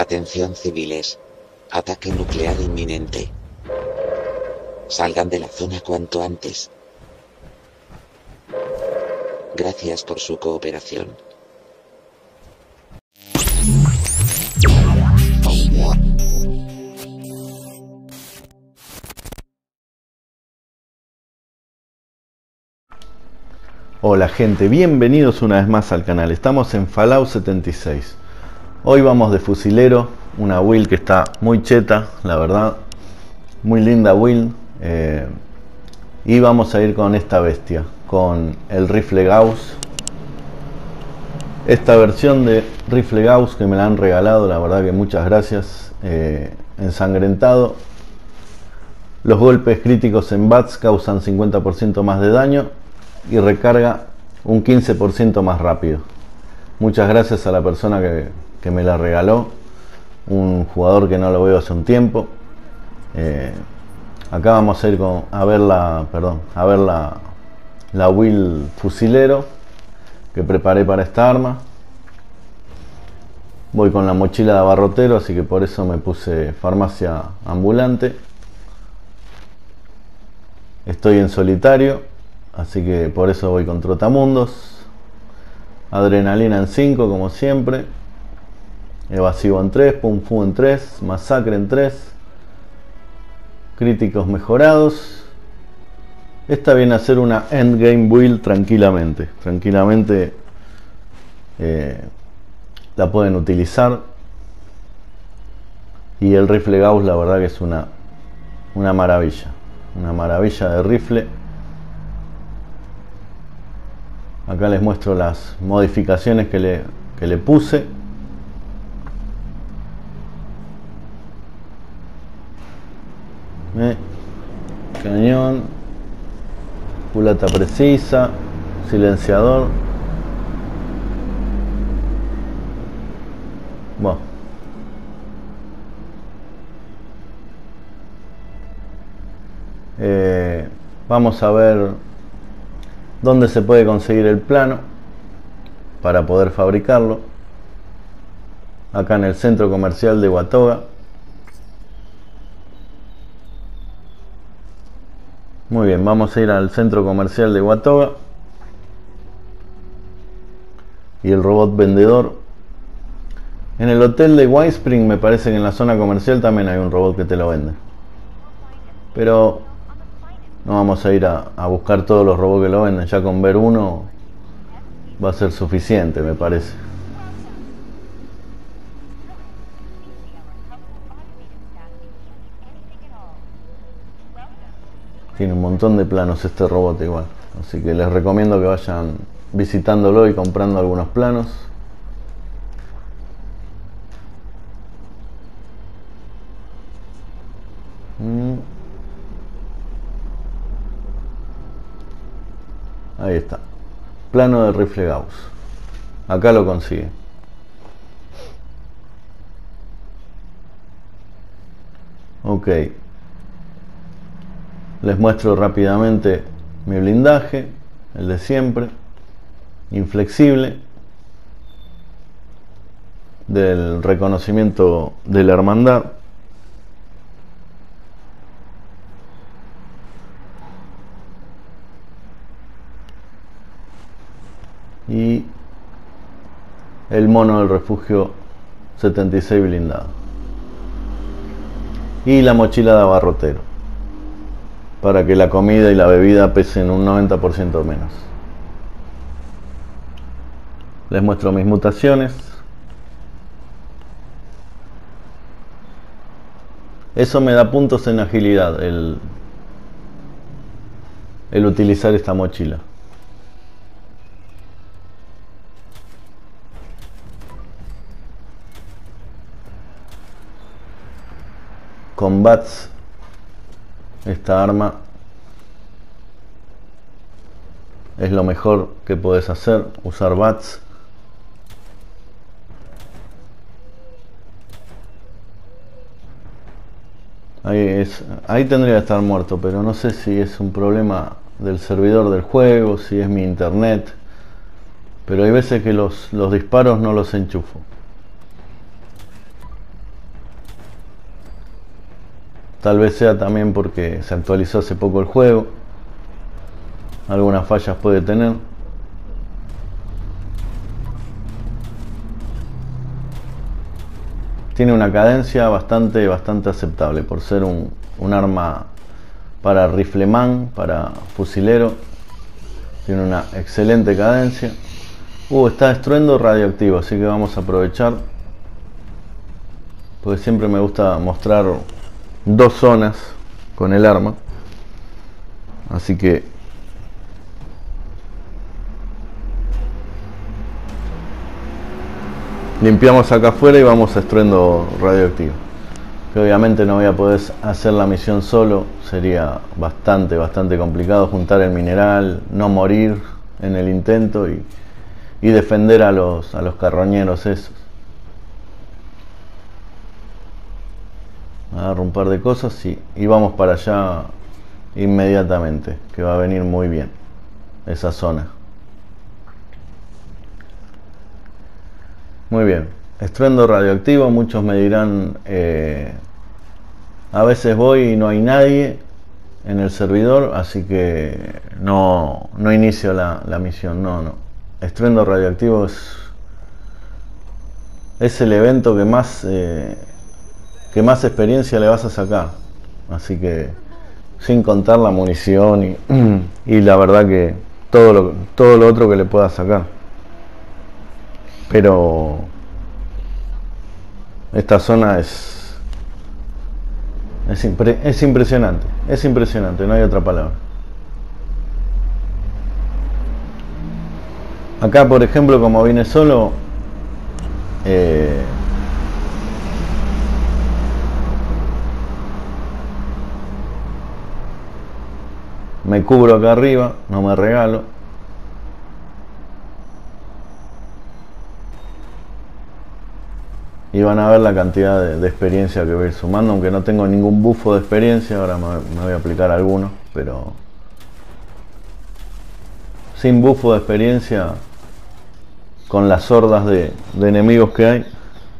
Atención civiles. Ataque nuclear inminente. Salgan de la zona cuanto antes. Gracias por su cooperación. Hola gente, bienvenidos una vez más al canal. Estamos en Fallout 76. Hoy vamos de fusilero, una build que está muy cheta, la verdad. Muy linda build. Y vamos a ir con esta bestia, con el rifle Gauss. Esta versión de rifle Gauss que me la han regalado, la verdad que muchas gracias. Ensangrentado. Los golpes críticos en bats causan 50% más de daño y recarga un 15% más rápido. Muchas gracias a la persona que me la regaló, un jugador que no lo veo hace un tiempo. Acá vamos a ir a ver la build fusilero que preparé para esta arma. Voy con la mochila de abarrotero, así que por eso me puse farmacia ambulante. Estoy en solitario, así que por eso voy con trotamundos. Adrenalina en 5 como siempre. Evasivo en 3, Pum Fu en 3, Masacre en 3. Críticos mejorados. Esta viene a ser una endgame build tranquilamente. Tranquilamente la pueden utilizar. Y el rifle Gauss la verdad que es una maravilla. Una maravilla de rifle. Acá les muestro las modificaciones que le puse. Cañón, culata precisa, silenciador. Bueno. Vamos a ver dónde se puede conseguir el plano para poder fabricarlo. Acá en el centro comercial de Watoga. Muy bien, vamos a ir al centro comercial de Watoga. Y el robot vendedor. En el hotel de White Spring me parece que en la zona comercial también hay un robot que te lo vende. Pero no vamos a ir a buscar todos los robots que lo venden. Ya con ver uno va a ser suficiente, me parece. Tiene un montón de planos este robot igual. Así que les recomiendo que vayan visitándolo y comprando algunos planos. Ahí está. Plano de rifle Gauss. Acá lo consigue. Ok. Les muestro rápidamente mi blindaje. El de siempre. Inflexible. Del reconocimiento de la hermandad. Y el mono del refugio 76 blindado. Y la mochila de abarrotero, para que la comida y la bebida pesen un 90% menos. Les muestro mis mutaciones. Eso me da puntos en agilidad, el utilizar esta mochila. Con bats, esta arma es lo mejor que puedes hacer, usar bats. Ahí tendría que estar muerto, pero no sé si es un problema del servidor del juego, si es mi internet, pero hay veces que los disparos no los enchufo. Tal vez sea también porque se actualizó hace poco el juego. Algunas fallas puede tener. Tiene una cadencia bastante aceptable por ser un arma para rifleman, para fusilero. Tiene una excelente cadencia. Está estruendo radioactivo, así que vamos a aprovechar, porque siempre me gusta mostrar dos zonas con el arma. Así que limpiamos acá afuera y vamos a estruendo radioactivo, que obviamente no voy a poder hacer la misión solo. Sería bastante complicado juntar el mineral, no morir en el intento y defender a los carroñeros esos. Agarro un par de cosas y vamos para allá inmediatamente, que va a venir muy bien esa zona. Muy bien, estruendo radioactivo. Muchos me dirán, a veces voy y no hay nadie en el servidor, así que no inicio la misión. No. Estruendo radioactivo es el evento que más experiencia le vas a sacar. Así que, sin contar la munición y la verdad que todo lo otro que le pueda sacar. Pero esta zona es impresionante. Es impresionante, no hay otra palabra. Acá, por ejemplo, como vine solo, me cubro acá arriba, no me regalo. Y van a ver la cantidad de experiencia que voy a ir sumando, aunque no tengo ningún bufo de experiencia. Ahora me voy a aplicar alguno, pero sin bufo de experiencia, con las hordas de enemigos que hay,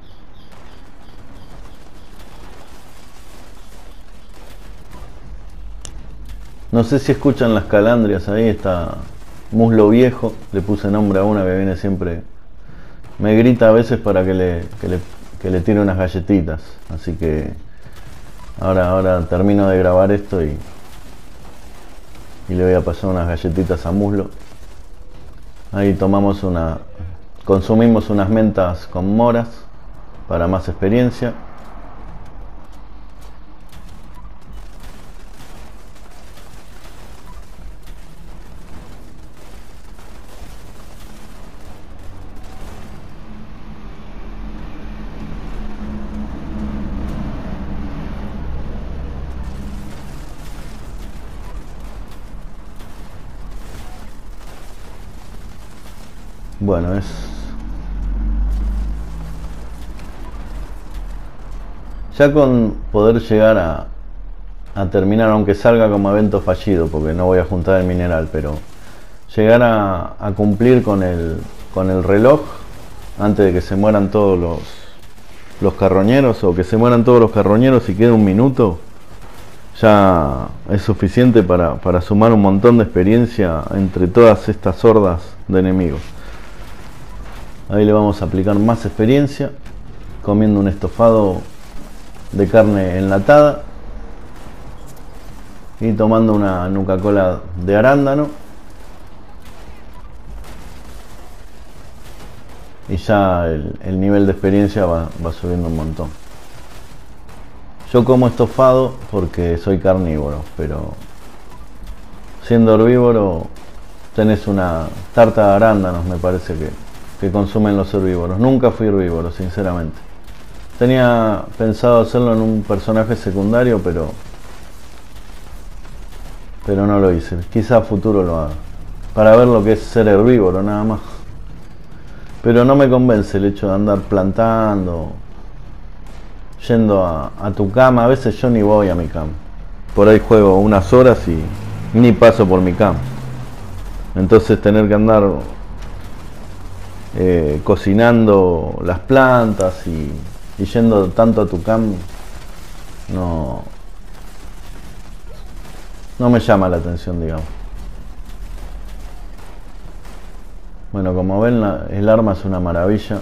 no sé si escuchan las calandrias. Ahí está Muslo Viejo, le puse nombre a una que viene siempre, me grita a veces para que le tire unas galletitas. Así que ahora termino de grabar esto y le voy a pasar unas galletitas a Muslo. Ahí consumimos unas mentas con moras para más experiencia. Bueno, ya con poder llegar a terminar, aunque salga como evento fallido, porque no voy a juntar el mineral, pero llegar a cumplir con el reloj antes de que se mueran todos los carroñeros, o que se mueran todos los carroñeros y quede un minuto, ya es suficiente para sumar un montón de experiencia entre todas estas hordas de enemigos. Ahí le vamos a aplicar más experiencia, comiendo un estofado de carne enlatada y tomando una Nuka-Cola de arándano. Y ya el nivel de experiencia va subiendo un montón. Yo como estofado porque soy carnívoro, pero siendo herbívoro tenés una tarta de arándanos, me parece que consumen los herbívoros. Nunca fui herbívoro, sinceramente. Tenía pensado hacerlo en un personaje secundario, pero no lo hice. Quizá a futuro lo haga, para ver lo que es ser herbívoro, nada más. Pero no me convence el hecho de andar plantando, yendo a tu cama. A veces yo ni voy a mi cama. Por ahí juego unas horas y ni paso por mi cama. Entonces tener que andar cocinando las plantas y yendo tanto a tu cam, no no me llama la atención, digamos. Bueno, como ven, el arma es una maravilla.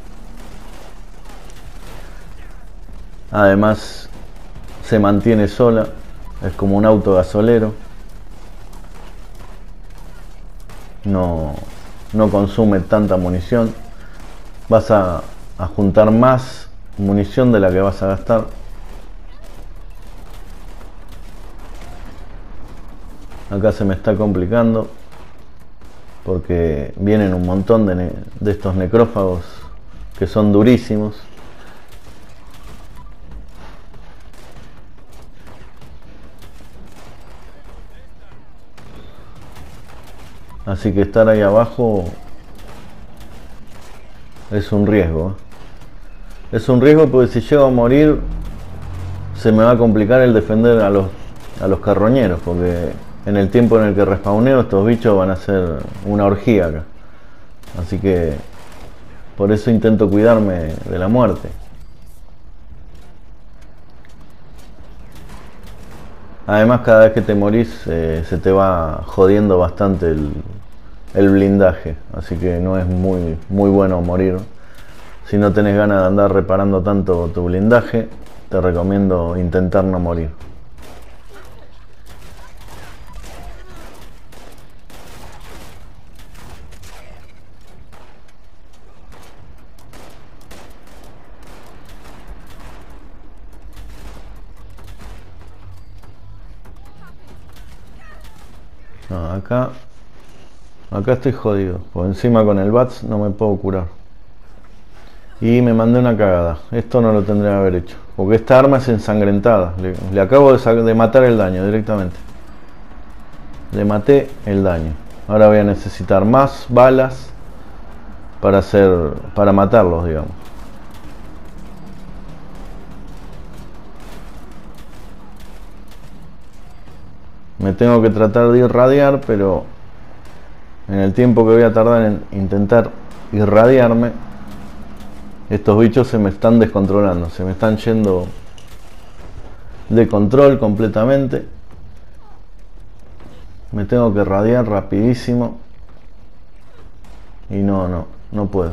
Además, se mantiene sola. Es como un auto gasolero. No consume tanta munición. Vas a juntar más munición de la que vas a gastar. Acá se me está complicando porque vienen un montón de estos necrófagos que son durísimos. Así que estar ahí abajo es un riesgo. Es un riesgo porque si llego a morir se me va a complicar el defender a los carroñeros, porque en el tiempo en el que respawneo estos bichos van a ser una orgía acá. Así que por eso intento cuidarme de la muerte. Además, cada vez que te morís se te va jodiendo bastante el blindaje, así que no es muy bueno morir. Si no tenés ganas de andar reparando tanto tu blindaje, te recomiendo intentar no morir. No, acá estoy jodido, por encima con el BATS no me puedo curar. Y me mandé una cagada, esto no lo tendría que haber hecho, porque esta arma es ensangrentada. Le acabo de matar el daño directamente. Le maté el daño. Ahora voy a necesitar más balas para matarlos, digamos. Me tengo que tratar de irradiar, pero en el tiempo que voy a tardar en intentar irradiarme, estos bichos se me están descontrolando, se me están yendo de control completamente. Me tengo que irradiar rapidísimo y no puedo.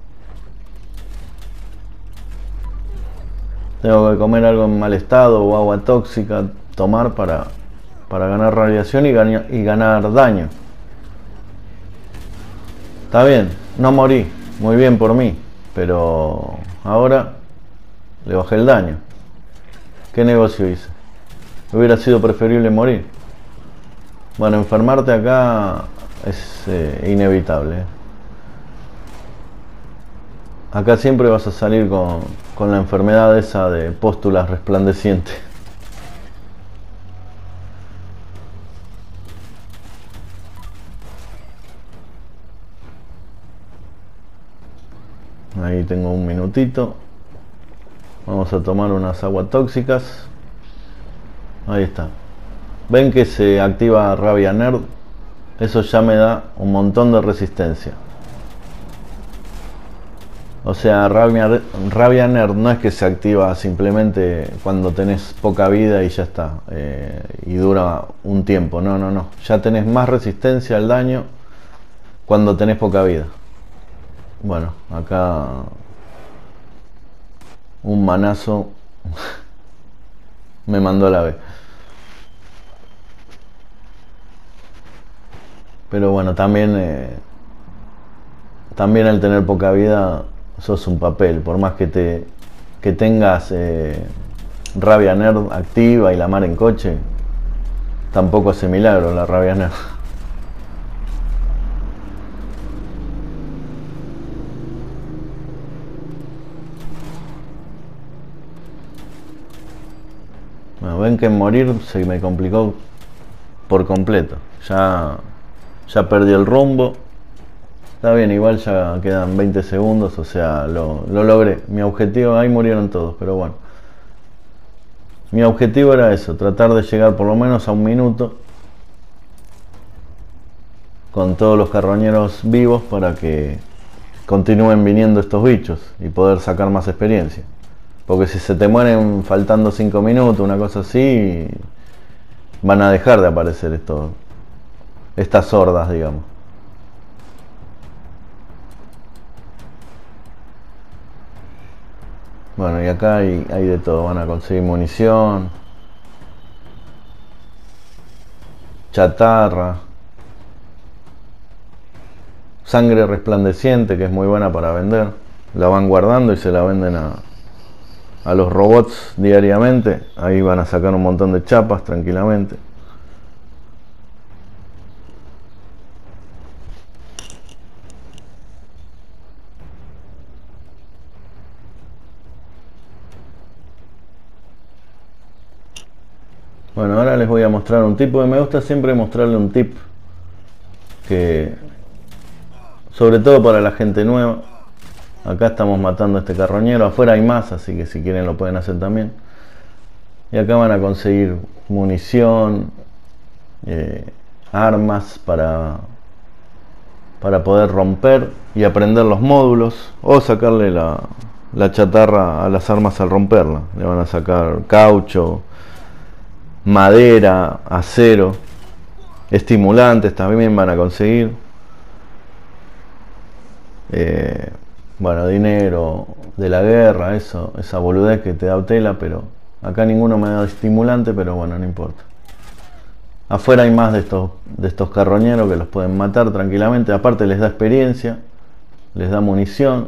Tengo que comer algo en mal estado o agua tóxica, tomar para ganar radiación y ganar daño. Está bien, no morí, muy bien por mí, pero ahora le bajé el daño. ¿Qué negocio hice? Hubiera sido preferible morir. Bueno, enfermarte acá es inevitable. Acá siempre vas a salir con la enfermedad esa de pústulas resplandecientes. Ahí tengo un minutito. Vamos a tomar unas aguas tóxicas. Ahí está. Ven que se activa Rabia Nerd. Eso ya me da un montón de resistencia. O sea, Rabia Nerd no es que se activa simplemente cuando tenés poca vida y ya está. Y dura un tiempo. No. Ya tenés más resistencia al daño cuando tenés poca vida. Bueno, acá un manazo me mandó a la B. Pero bueno, también al tener poca vida sos un papel. Por más que tengas Rabia Nerd activa y la mar en coche, tampoco hace milagro la Rabia Nerd. Bueno, ven que en morir se me complicó por completo. Ya perdí el rumbo. Está bien, igual ya quedan 20 segundos, o sea, lo logré. Mi objetivo, ahí murieron todos, pero bueno. Mi objetivo era eso, tratar de llegar por lo menos a un minuto con todos los carroñeros vivos para que continúen viniendo estos bichos y poder sacar más experiencia. Porque si se te mueren faltando 5 minutos, una cosa así, van a dejar de aparecer estas hordas, digamos. Bueno, y acá hay de todo. Van a conseguir munición, chatarra, sangre resplandeciente, que es muy buena para vender. La van guardando y se la venden a los robots diariamente. Ahí van a sacar un montón de chapas tranquilamente. Bueno, ahora les voy a mostrar un tip, porque me gusta siempre mostrarle un tip que, sobre todo para la gente nueva. Acá estamos matando a este carroñero, afuera hay más, así que si quieren lo pueden hacer también. Y acá van a conseguir munición, armas para poder romper y aprender los módulos, o sacarle la chatarra a las armas al romperla. Le van a sacar caucho, madera, acero, estimulantes también van a conseguir. Bueno, dinero de la guerra, esa boludez que te da tela, pero acá ninguno me da estimulante, pero bueno, no importa. Afuera hay más de estos carroñeros que los pueden matar tranquilamente. Aparte les da experiencia, les da munición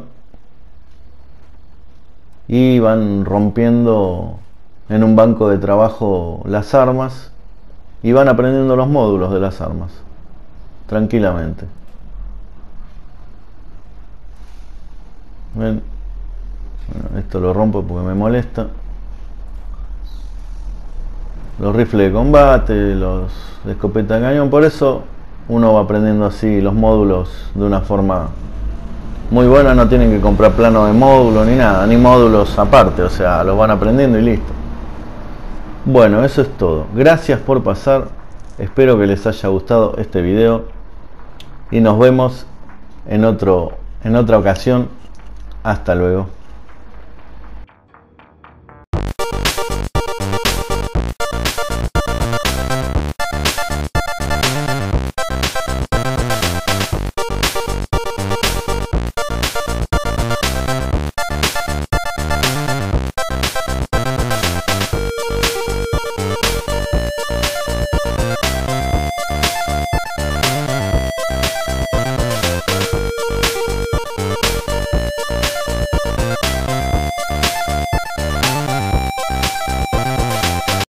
y van rompiendo en un banco de trabajo las armas y van aprendiendo los módulos de las armas tranquilamente. ¿Ven? Bueno, esto lo rompo porque me molesta. Los rifles de combate, los de escopeta de cañón, por eso uno va aprendiendo así los módulos de una forma muy buena. No tienen que comprar plano de módulo ni nada, ni módulos aparte, o sea, los van aprendiendo y listo. Bueno, eso es todo. Gracias por pasar, espero que les haya gustado este video y nos vemos en otra ocasión. Hasta luego.